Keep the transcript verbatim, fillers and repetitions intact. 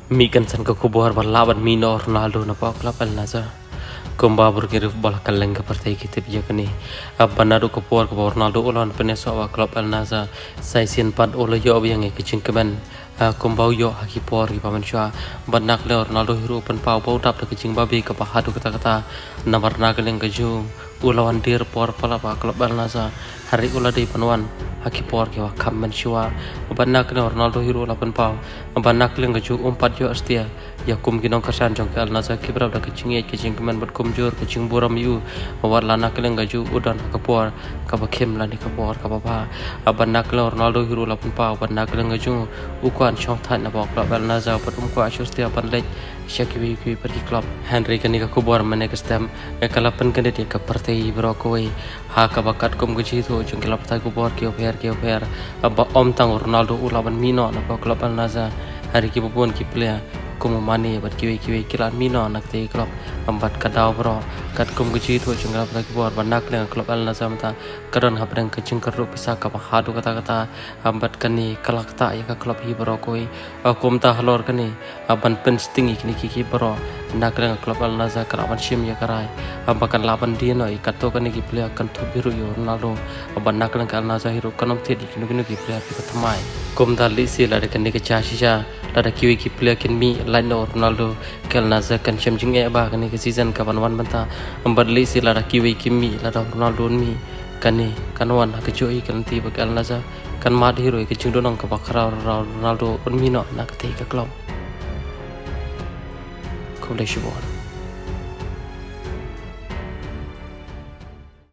Mi kan san ka kubuar laban Mino Ronaldo na pa klub al Naza kumba berkirif bola kaleng ke partai kita bija kini abanado kubuar kubuar Ronaldo ulan peneso wa klub al Naza sai sin pad olo yo yang ke cingkeban kumbau yo haki por ki paman sha banak le Ronaldo hero pen pau pau tap ke cing babi ke pahadu kata kata namar nageleng ke ju ulawan dir por pala pa klub al Naza hari ula di panwan haki por ki wa kamman shwa banak le Ronaldo hero la pen pau banak le ke ju umpat yo astia ya kum kinong kasan jong ke al Naza ki berada ke cing ke cing keman bat kumjur ke cing buram yu war lana ke le ju udan ke por ka ba khem la ni ke por ka ba ba banak le Ronaldo hero la pen pau banak le ju ukwan chong than na bok klub al Naza patum ko asostia pan lek syaki wi pergi klub Henry kani ka kubuar mane ke stem e kalapan kene dia ke partai brokoi ha ka bakat kum guji tho jong klub ta kubuar ki oper ki oper ba om tang Ronaldo ulaban Mino na bok klub al Naza hari ki bubun ki player kum mani bat ki ki kilan Mino nak te klub ambat kadau bro kat kum guji tho jong klub ta kubuar banak le klub al Naza mata karon habrang ke jing keru pisa ka hadu kata kata ambat kani kalakta ya ka klub hi brokoi kum ta halor kani aban pensting ikni kiki bro nak dengan klub al Naza keraban sim ya karai abakan laban dia no ikato kani ki player kan tu biru yo Ronaldo aban nak dengan al Naza hero kanom ti di kinu kinu ki player ki tamai kum dali si la de kani ke chashisha la de kiwi ki player kin mi line no Ronaldo kal Naza kan sim jing e ba kani ke season ka ban wan banta ambat li si la de kiwi ki mi la de Ronaldo mi kani kanwan ha ke joi kan ti ba al Naza kan mad hero ke jing donong ka bakra Ronaldo un mi no nak te ka klub Kau dah syukur.